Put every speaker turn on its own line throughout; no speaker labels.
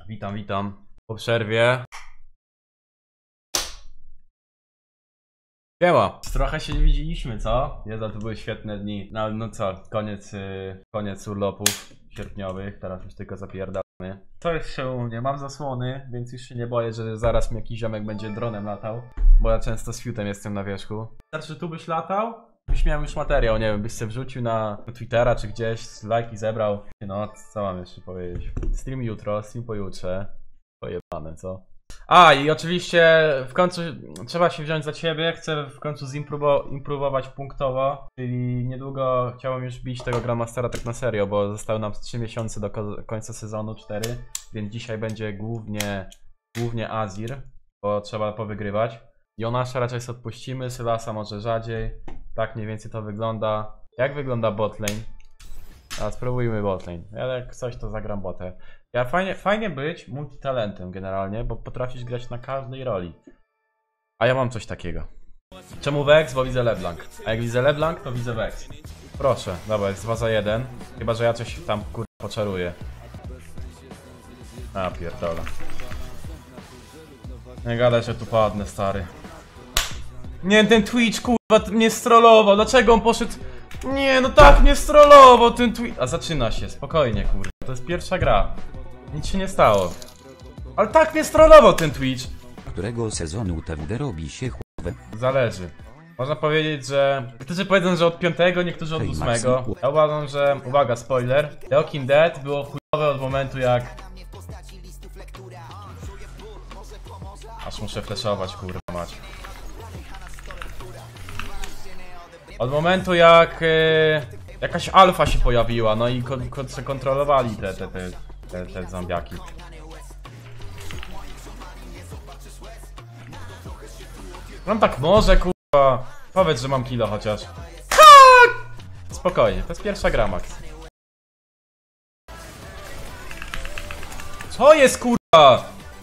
Witam. Po przerwie. Siema. Trochę się nie widzieliśmy, co? Jezu, to były świetne dni. No co, koniec urlopów sierpniowych. Teraz już tylko zapierdamy. To jest się u mnie. Mam zasłony, więc już się nie boję, że zaraz mi jakiś ziomek będzie dronem latał. Bo ja często z fiutem jestem na wierzchu. Znaczy, tu byś latał, byś miał już materiał, nie wiem, byś się wrzucił na Twittera czy gdzieś, lajki zebrał. No, co mam jeszcze powiedzieć? Stream jutro, stream pojutrze. Pojebane, co? A, i oczywiście w końcu trzeba się wziąć za siebie. Chcę w końcu improwować punktowo. Czyli niedługo chciałem już bić tego Grandmastera tak na serio, bo zostały nam 3 miesiące do końca sezonu 4. Więc dzisiaj będzie głównie Azir, bo trzeba powygrywać. Jonasza raczej sobie odpuścimy, Sylasa może rzadziej. Tak mniej więcej to wygląda. Jak wygląda botlane? A spróbujmy botlane. Ja jak coś to zagram botę. Ja fajnie być multitalentem generalnie, bo potrafisz grać na każdej roli. A ja mam coś takiego. Czemu Vex? Bo widzę LeBlanc. A jak widzę LeBlanc, to widzę Vex. Proszę, dobra, jest 2 za 1. Chyba, że ja coś tam kurwa poczaruję. A pierdolę. Nie gadaj, że tu padnę, stary. Nie, ten Twitch kurwa mnie strollował. Dlaczego on poszedł? Nie, no tak mnie strollował ten Twitch. A zaczyna się, spokojnie kurwa. To jest pierwsza gra. Nic się nie stało. Ale tak mnie strollował ten Twitch.
Którego sezonu TWD robi się chłopę?
Zależy. Można powiedzieć, że... Niektórzy powiedzą, że od 5, niektórzy od 8. Ja uważam, że... Uwaga, spoiler. The Walking Dead było chujowe od momentu jak... Aż muszę flashować, kurwa mać. Od momentu jak... jakaś alfa się pojawiła, no i kontrolowali te zombiaki. No tak może, kurwa. Powiedz, że mam kilo chociaż. Spokojnie, to jest pierwsza gra, Max. Co jest, kurwa?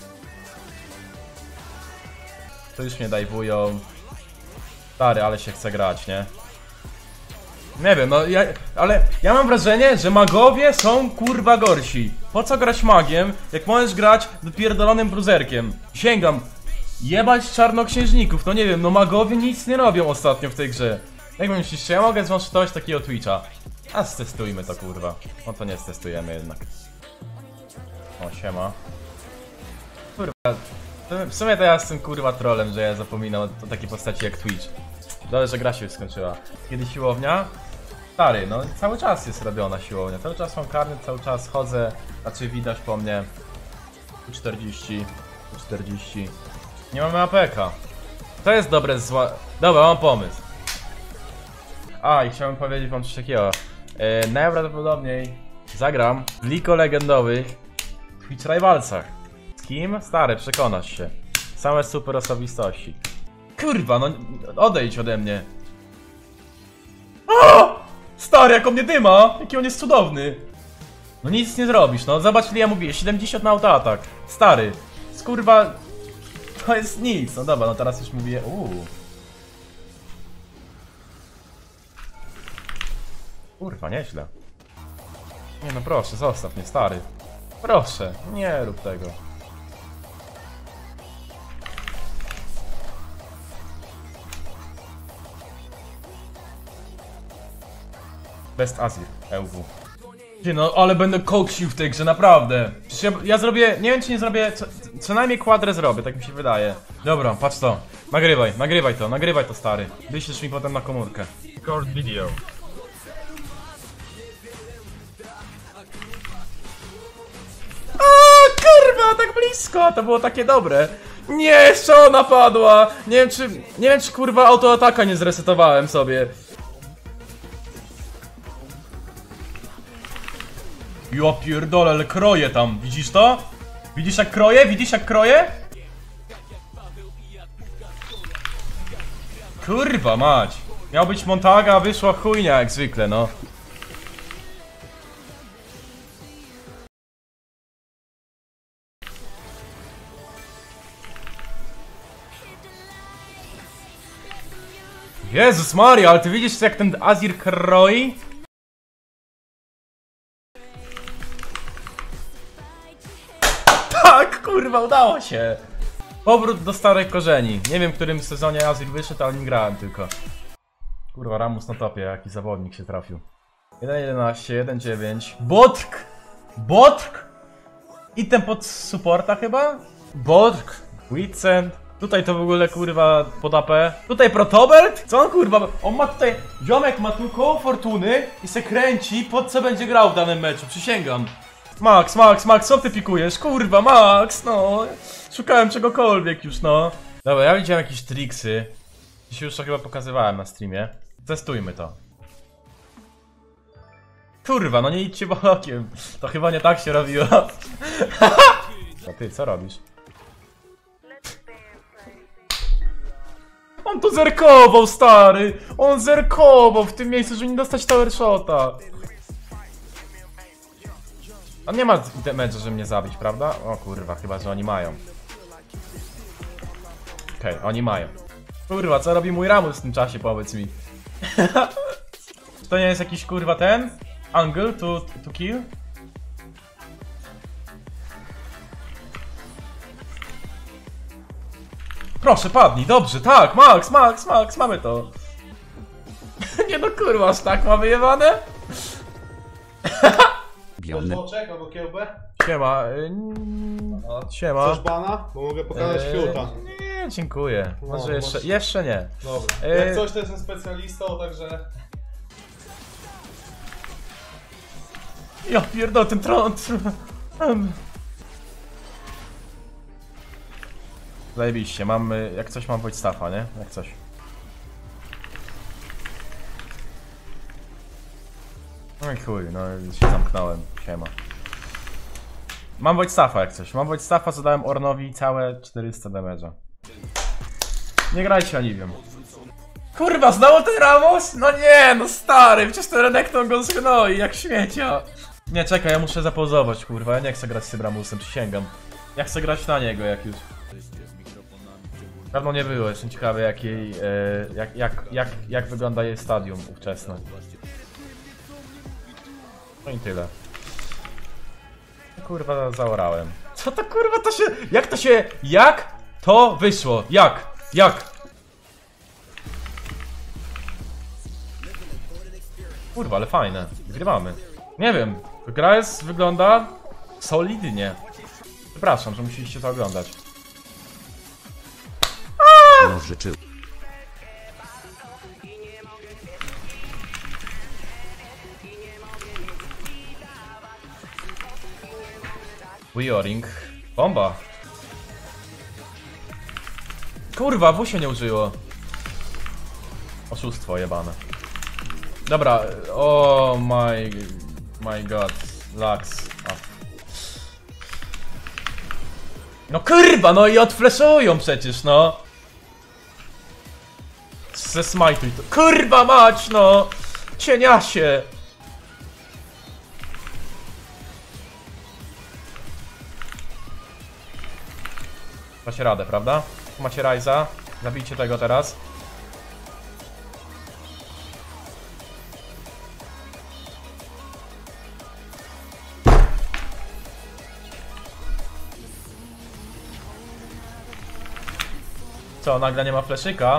To już mnie dajwują. Stary, ale się chce grać, nie? Nie wiem, no ale ja mam wrażenie, że magowie są kurwa gorsi. Po co grać magiem, jak możesz grać wypierdolonym bruzerkiem? Sięgam. Jebać czarnoksiężników, no nie wiem, no magowie nic nie robią ostatnio w tej grze. Jak myślisz, czy ja mogę zmontować takiego Twitcha? A stestujmy to kurwa. No to nie stestujemy jednak. O, siema. Kurwa, w sumie to ja jestem kurwa trolem, że ja zapominam o takiej postaci jak Twitch. Dobrze, że gra się już skończyła. Kiedy siłownia? Stary, no cały czas jest robiona siłownia. Cały czas mam karny, cały czas chodzę. Znaczy widać po mnie. 40. Nie mamy APK. To jest dobre zła... Dobra, mam pomysł. A, i chciałbym powiedzieć wam coś takiego. Najprawdopodobniej zagram w League legendowych Twitch Rivalsach. Z kim? Stary, przekonasz się. Same super osobistości. Kurwa, no odejdź ode mnie. O! Stary, jak on mnie dyma! Jaki on jest cudowny! No nic nie zrobisz, no zobacz ile ja mówię, 70 na autoatak. Stary, skurwa, to jest nic. No dobra, no teraz już mówię, Kurwa, nieźle. Nie no proszę, zostaw mnie, stary. Proszę, nie rób tego. Best Azir, EUW. No, ale będę koksił w tej grze, naprawdę. Przecież ja zrobię, nie wiem czy nie zrobię, co najmniej kwadrę zrobię, tak mi się wydaje. Dobra, patrz to. Nagrywaj to stary. Wyślesz mi potem na komórkę.
Record video.
A kurwa, tak blisko, to było takie dobre. Nie, jeszcze ona padła. Nie wiem czy kurwa autoataka nie zresetowałem sobie. Ja pierdolę, ale kroję tam, widzisz to? Widzisz jak kroję? Widzisz jak kroję? Kurwa mać. Miał być Montaga, a wyszła chujnia jak zwykle, no. Jezus Maria, ale ty widzisz jak ten Azir kroi? kurwa, udało się! Powrót do starych korzeni. Nie wiem, w którym sezonie Azir wyszedł, ale nie grałem tylko. Kurwa, Ramus na topie, jaki zawodnik się trafił. 1.11, 1.9. Botrk! Botrk! Item pod supporta chyba? Botrk, Witcent. Tutaj to w ogóle kurwa pod AP. Tutaj Protobelt? Co on kurwa? On ma tutaj, ziomek ma tu koło fortuny i se kręci pod co będzie grał w danym meczu, przysięgam. Max, co ty pikujesz? Kurwa, Max, no. Szukałem czegokolwiek już, no. Dobra, ja widziałem jakieś triksy. Dzisiaj już to chyba pokazywałem na streamie. Testujmy to. Kurwa, no nie idźcie bokiem. To chyba nie tak się robiło. A ty, co robisz? On to zerkował, stary! On zerkował w tym miejscu, żeby nie dostać tower shota. On nie ma damage'a, żeby mnie zabić, prawda? O kurwa, chyba, że oni mają. Okej, oni mają. Kurwa, co robi mój Ramus w tym czasie, powiedz mi. Czy to nie jest jakiś kurwa ten? Angle to kill? Proszę, padnij, dobrze, tak, Max, mamy to. Nie no kurwa, aż tak ma wyjebane?
Biony.
Boczek albo kiełbę?
Siema, siema.
Chcesz bana? Bo mogę pokazać fiuta.
Nie, dziękuję.
No,
Może
masz-
jeszcze nie.
Dobra. Jak coś to jestem specjalistą, także...
Ja pierdolę, ten tron. Zajebiście, mam, jak coś mam Voidstaffa, nie? Jak coś. No i chuj, no się zamknąłem, siema. Mam Voidstaffa jak coś, mam Voidstaffa, zadałem Ornowi całe 400 damage'a. Nie grajcie Aniwią. Kurwa, znowu ten Ramos? No nie, no stary, przecież ten Renekton go zgnoi, jak śmiecia. Nie, czekaj, ja muszę zapauzować, kurwa, ja nie chcę grać z tym Ramusem, przysięgam. Ja chcę grać na niego, jak już. Dawno nie było, jestem ciekawy jakiej, jak wygląda jej stadium ówczesne. No i tyle. Kurwa, zaorałem. Co to kurwa to się... Jak to wyszło? Jak? Kurwa, ale fajne. Wygrywamy. Nie wiem, gra wygląda solidnie. Przepraszam, że musieliście to oglądać.
No życzył.
Weoring. Bomba. Kurwa, W się nie użyło. Oszustwo jebane. Dobra, oh my god. Lux. No kurwa, no i odfleszują przecież, no. Zesmajtuj to. Kurwa mać, no. Cieniasie. Macie radę, prawda? Macie Ryza. Zabijcie tego teraz. Co, nagle nie ma fleszyka?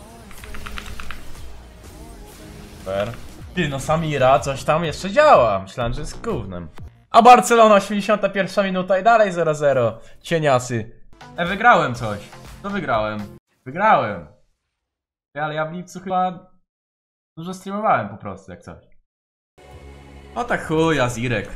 Super. Ty, no Samira, coś tam jeszcze działa. Myślałem, że jest gównem. A Barcelona, 81 minuta i dalej 0-0. Cieniasy. Wygrałem coś. To wygrałem. Wygrałem. Ale ja w lipcu chyba dużo streamowałem po prostu, jak coś. O tak chuj, Azirek.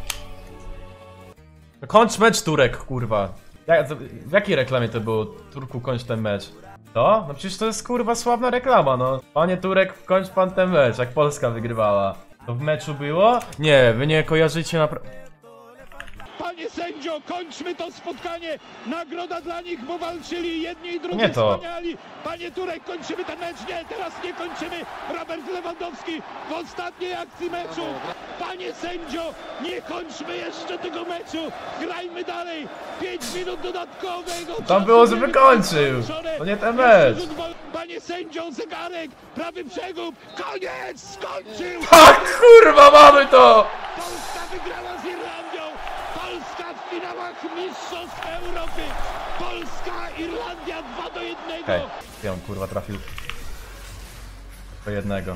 Kończ mecz, Turek, kurwa. W jakiej reklamie to było? Turku, kończ ten mecz. To? No przecież to jest kurwa sławna reklama, no. Panie Turek, kończ pan ten mecz, jak Polska wygrywała. To w meczu było? Nie, wy nie kojarzycie
Panie sędzio, kończmy to spotkanie! Nagroda dla nich, bo walczyli jedni i drudzy
Nie to.
wspaniali! Panie Turek, kończymy ten mecz! Nie, teraz nie kończymy! Robert Lewandowski w ostatniej akcji meczu! Panie sędzio, nie kończmy jeszcze tego meczu! Grajmy dalej! 5 minut dodatkowego!
Tam było, żeby kończył! To nie ten mecz!
Panie sędzio, zegarek! Prawy przegub! Koniec! Skończył!
Tak, kurwa, mamy to!
Polska wygrała z Irlandią! Polska w finałach Mistrzostw Europy. Polska, Irlandia 2-1.
Okej, ja on kurwa trafił do jednego.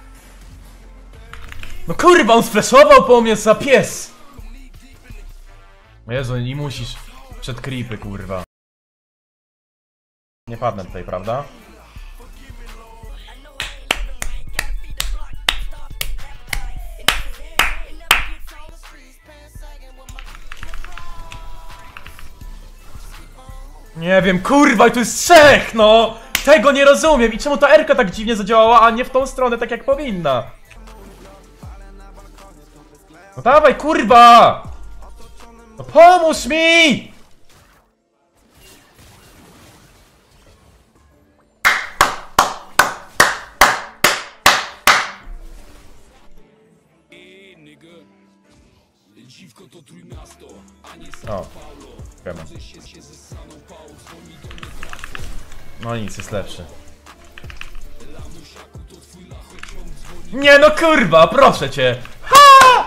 No kurwa, on sflashował po mnie za pies! Jezu, nie musisz przed creepy, kurwa. Nie padnę tutaj, prawda? Nie wiem, kurwa, i tu jest trzech, no! Tego nie rozumiem! I czemu ta R-ka tak dziwnie zadziałała, a nie w tą stronę, tak jak powinna? No dawaj, kurwa! No pomóż mi! O, wiemy. No nic, jest lepszy. Nie no kurwa, proszę cię! Ha!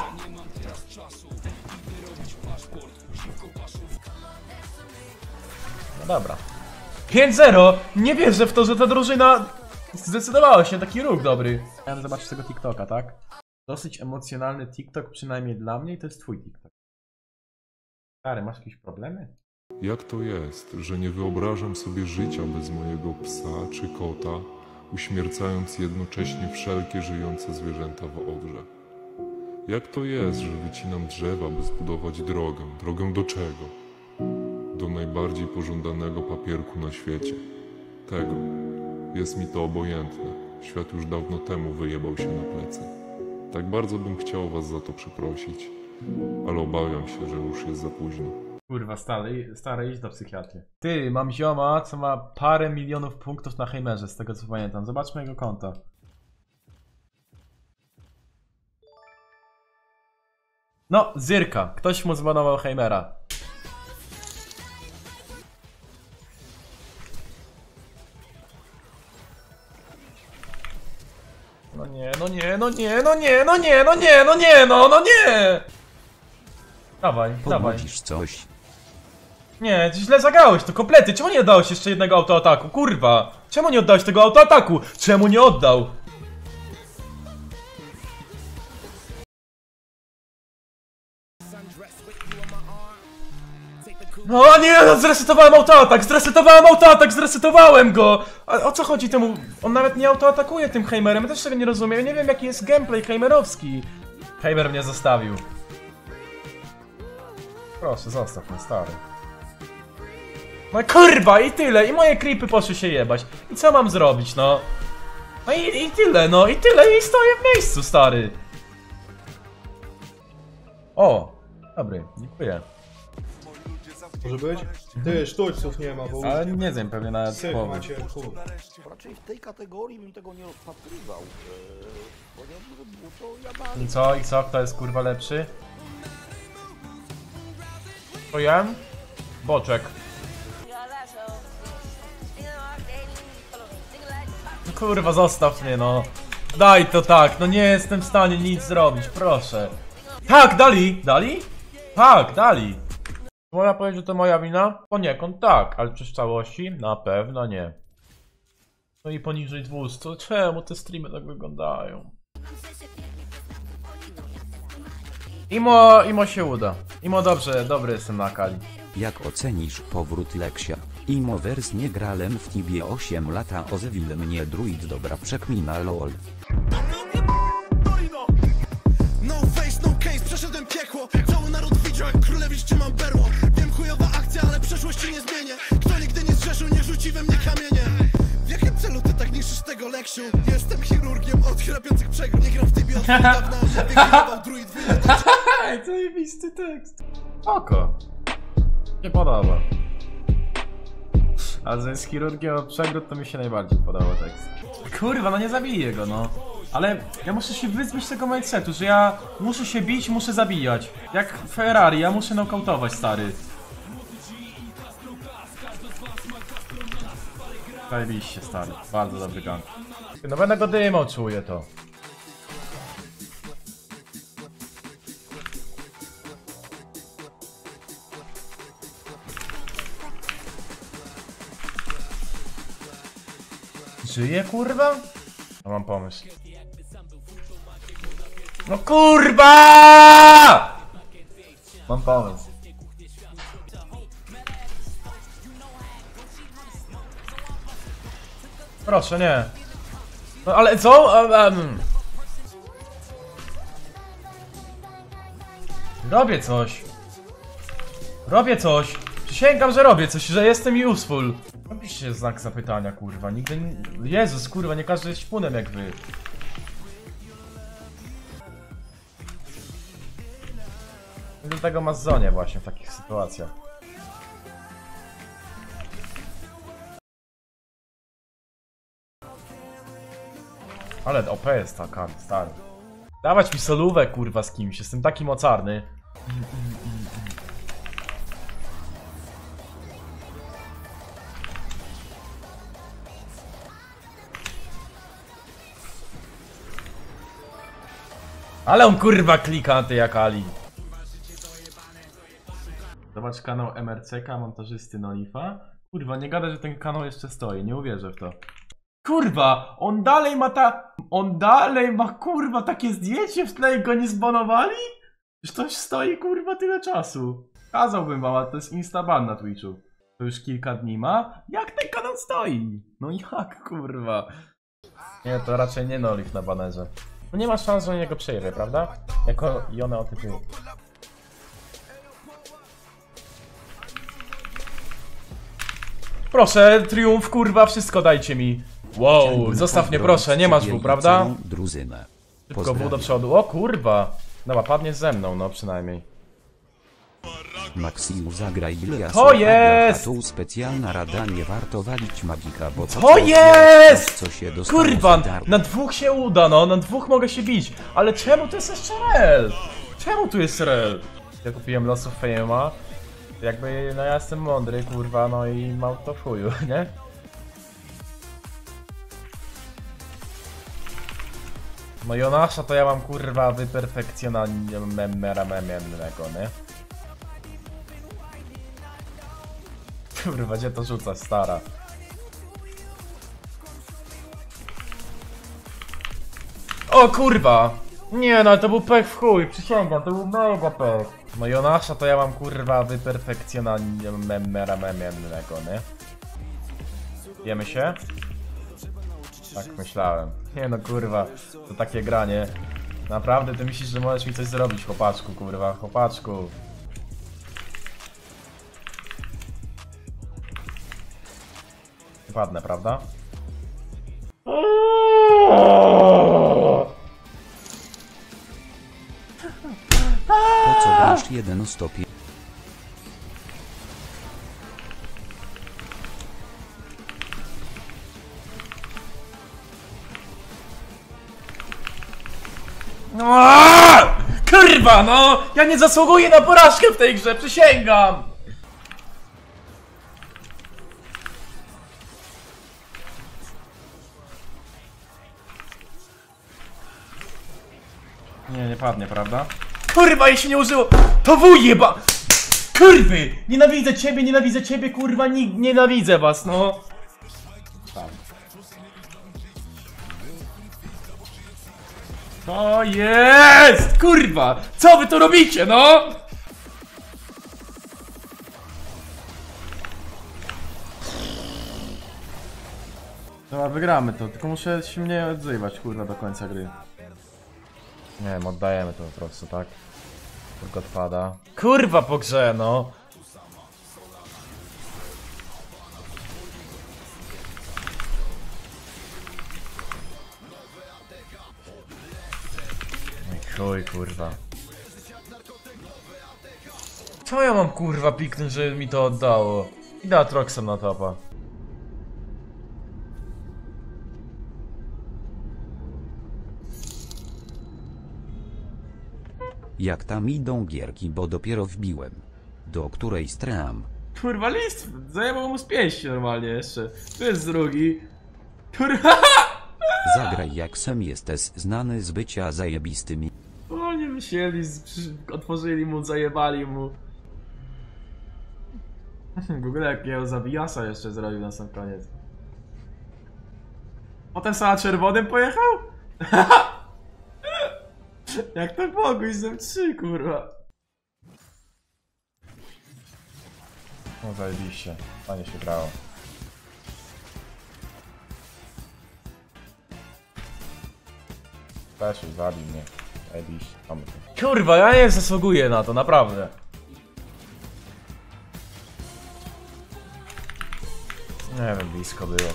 No dobra. 5-0! Nie wierzę w to, że ta drużyna zdecydowała się na taki ruch dobry. Chciałem zobaczyć tego TikToka, tak? Dosyć emocjonalny TikTok, przynajmniej dla mnie, i to jest twój TikTok. Stary, masz jakieś problemy?
Jak to jest, że nie wyobrażam sobie życia bez mojego psa czy kota, uśmiercając jednocześnie wszelkie żyjące zwierzęta w Odrze? Jak to jest, że wycinam drzewa, by zbudować drogę? Drogę do czego? Do najbardziej pożądanego papierku na świecie. Tego. Jest mi to obojętne. Świat już dawno temu wyjebał się na plecy. Tak bardzo bym chciał was za to przeprosić, ale obawiam się, że już jest za późno.
Kurwa, stary, idź do psychiatry. Ty, mam zioma, co ma parę milionów punktów na Heimerze, z tego co pamiętam. Zobaczmy jego konto. No, Zyrka. Ktoś mu zbanował Heimera. No nie, no nie, no nie, no nie, no nie, no nie, no nie, no nie! Dawaj, dawaj.
Podłodzisz coś.
Nie, ty źle zagrałeś, to komplety. Czemu nie oddałeś jeszcze jednego autoataku? Kurwa! Czemu nie oddałeś tego autoataku? Czemu nie oddał? No nie, no zresetowałem go! A o co chodzi temu? On nawet nie autoatakuje tym Heimerem, ja też tego nie rozumiem, ja nie wiem jaki jest gameplay heimerowski. Heimer mnie zostawił. Proszę, zostaw mnie, stary. No kurwa, i tyle, i moje creepy poszły się jebać. I co mam zrobić, no? No i tyle, no, i tyle, i stoję w miejscu, stary. O, dobry, dziękuję.
Może być? Ty, sztućców nie ma, bo
Ale nie wiem, pewnie nawet
syf
połowy.
macie, kur.
Raczej w tej kategorii bym tego nie rozpatrywał, ponieważ było to jadanie.
I co, kto jest kurwa lepszy? To ja? Boczek. No kurwa, zostaw mnie, no. Daj to tak, no nie jestem w stanie nic zrobić, proszę. Tak, dali! Dali? Tak, dali. Można powiedzieć, że to moja wina? Poniekąd tak, ale czy w całości? Na pewno nie. No i poniżej 200. Czemu te streamy tak wyglądają? Imo się uda. Imo dobrze, dobry jestem na Kali.
Jak ocenisz powrót Leksia? Imowers nie grałem w Tibie 8 lata, ozewil mnie druid, dobra przekmina lol.
No face, no case, przeszedłem piekło. Cały naród widział, jak królewicz trzymam berło. Wiem, chujowa akcja, ale przeszłości nie zmienię. Kto nigdy nie zgrzeszył, nie rzuci we mnie kamienie. W jakim celu ty tak niszczysz tego Leksiu? Jestem chirurgiem od chrapiących przegród. Nie gram w Tibie od dawna, wykrywał druid wyjechał.
Hej, zajebisty tekst. Oko. Nie podoba. A z chirurgiem od przegród to mi się najbardziej podobał tekst. Kurwa, no nie zabiję go, no. Ale ja muszę się wyzbyć z tego mindsetu, że ja muszę się bić, muszę zabijać. Jak Ferrari, ja muszę knockoutować, stary. Zajebiście, stary. Bardzo dobry gun. No będę go dymał, czuję to. żyje, kurwa? No mam pomysł. No kurwa! Mam pomysł. Proszę, nie. No ale co? Robię coś. Robię coś. Przysięgam, że robię coś, że jestem useful. Napiszcie znak zapytania, kurwa. Nigdy nie... Jezus, kurwa, nie każdy jest śpunem jak wy. Do tego ma zonie właśnie w takich sytuacjach. Ale OP jest taka, stary. Dawać mi solówę, kurwa, z kimś. Jestem taki mocarny. Ale on kurwa klika, ty jak Ali. Zobacz kanał MRCK, montażysty Nolifa. Kurwa, nie gada, że ten kanał jeszcze stoi, nie uwierzę w to. Kurwa, on dalej ma kurwa takie zdjęcie w tle i go nie zbanowali? Już ktoś stoi kurwa tyle czasu. Kazałbym wam, ale to jest instaban na Twitchu. To już kilka dni ma? Jak ten kanał stoi? No jak kurwa? Nie, to raczej nie Nolif na banerze. No nie ma szans, że niego przejdzie, prawda? Jako Jone otypy. Proszę, triumf, kurwa, wszystko dajcie mi. Wow, zostaw mnie proszę, nie masz W, prawda? Szybko W do przodu, o kurwa. Dobra, padniesz ze mną, no przynajmniej.
Maxiu zagraj Ilias.
To jest!
Tu specjalna rada, nie warto walić magika, bo
to jest!
Co się
Kurwa, na dwóch się uda, no, na dwóch mogę się bić. Ale czemu to jest jeszcze rel? Czemu tu jest rel? Ja kupiłem losów Fame'a. Jakby, no ja jestem mądry, kurwa, no i mam to w chuju, nie? No Jonasza to ja mam kurwa wyperfekcjonalnego, nie? Kurwa, gdzie to rzuca, stara? O kurwa! Nie no, to był pech w chuj, przysięgam, to był mega pech. No Jonasza to ja mam kurwa wyperfekcjonalnego, nie? Wiemy się? Tak myślałem. Nie no kurwa, to takie granie. Naprawdę ty myślisz, że możesz mi coś zrobić, chłopaczku, kurwa, chłopaczku. Padnę, prawda?
Po co grasz 1 stopień?
Kurwa, no! Ja nie zasługuję na porażkę w tej grze, przysięgam! Nie padnie, prawda? Kurwa, jej się nie użyło! To wujeba! Kurwy! Nienawidzę ciebie, kurwa, nienawidzę was, no! Tam. To jest! Kurwa! Co wy tu robicie, no? Dobra, wygramy to, tylko muszę się mnie odzywać, kurwa, do końca gry. Nie wiem, oddajemy to po prostu, tak? Tylko odpada. Kurwa po grze, no! Chuj, kurwa. Co ja mam kurwa piknąć, żeby mi to oddało? Idę Atroxem na topa.
Jak tam idą gierki, bo dopiero wbiłem. Do której stram?
Kurwa list! Zajebał mu z pięści normalnie jeszcze. Tu jest drugi. Kurwa!
Zagraj jak sam jesteś znany z bycia zajebistymi.
Oni wysiedli, otworzyli mu, zajebali mu. W ogóle jakiego zabijasa jeszcze zrobił na sam koniec. Potem sama czerwonym pojechał? Jak to mogłeś ze 3, kurwa? No zajebiście, fajnie się grało. Peszuj, zabij mnie. Zajebiście, mamy to. Kurwa, ja nie zasługuję na to, naprawdę. Nie wiem, blisko było.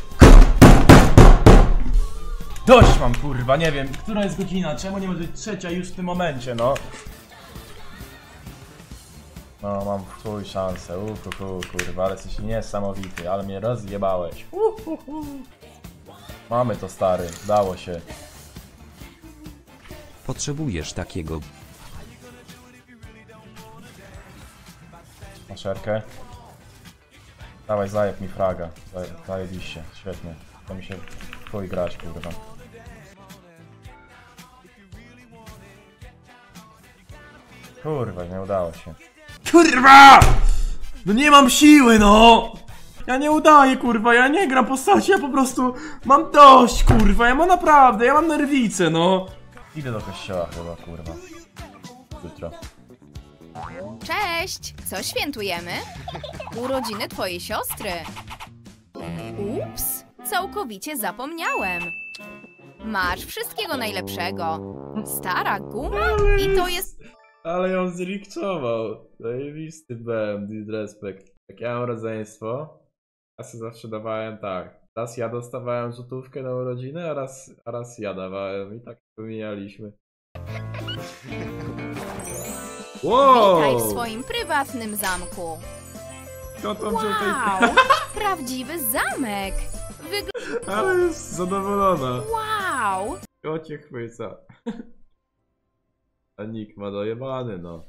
Dość mam, kurwa, nie wiem, która jest godzina, czemu nie może być 3 już w tym momencie, no? No, mam w chuj szansę, kurwa, ale jesteś niesamowity, ale mnie rozjebałeś. Mamy to, stary, dało się.
Potrzebujesz takiego.
Maszerkę. Dawaj, zajeb mi fraga. Zajebiście, świetnie. To mi się chuj grać, kurwa. Kurwa, nie udało się. Kurwa! No nie mam siły, no! Ja nie udaję, kurwa, ja nie gram postaci, ja po prostu mam dość, kurwa, ja mam naprawdę, ja mam nerwice, no! Idę do kościoła chyba, kurwa. Jutro.
Cześć! Co świętujemy? Urodziny twojej siostry. Ups, całkowicie zapomniałem. Masz wszystkiego najlepszego. Stara guma i to jest...
Ale ją zrikczował. Zajebisty BM, disrespect. Jak ja mam rodzeństwo, ja sobie zawsze dawałem tak. Raz ja dostawałem złotówkę na urodziny, a raz ja dawałem i tak wymienialiśmy. Wow!
Witaj w swoim prywatnym zamku.
Kto tam
Wow!
tutaj...
Prawdziwy zamek!
Ale jest zadowolona.
Wow!
Kocie chwyca. A nick ma dojebany, no.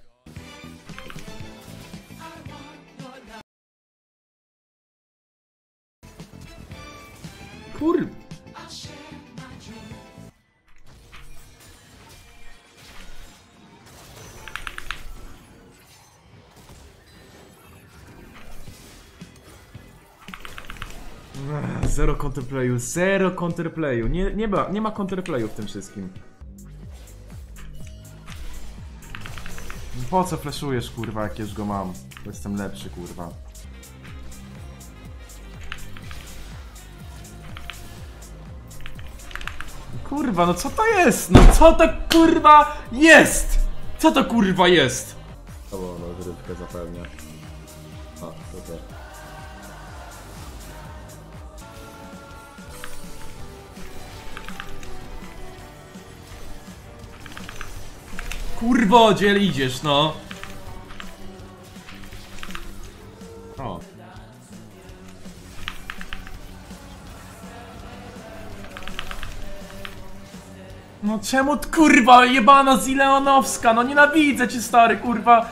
Kur... Zero counterplayu, zero counterplayu. Nie ma counterplayu w tym wszystkim. Po co flashujesz, kurwa, jak już go mam? Bo jestem lepszy, kurwa. Kurwa, no co to jest? No co to kurwa jest? Co to kurwa jest? To było rozrywkę zapewne. O, super. Kurwo, gdzie idziesz, no? O. No czemu kurwa jebana Zileonowska? No nienawidzę cię, stary, kurwa.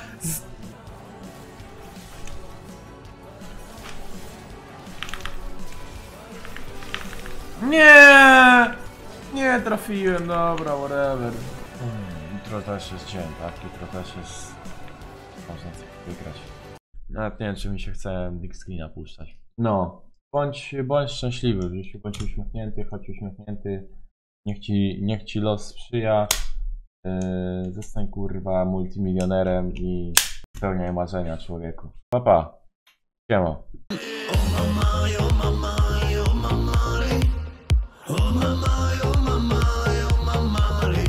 Nie! Nie trafiłem, dobra, whatever. Jutro też jest dzień, tak? Jutro też jest... Można coś wygrać. Nawet nie wiem, czy mi się chce big screena puszczać. No, bądź szczęśliwy w życiu, bądź uśmiechnięty, chodź uśmiechnięty. Niech ci los sprzyja. Zostań kurwa multimilionerem i spełniaj marzenia, człowieku. Pa, pa. Siema.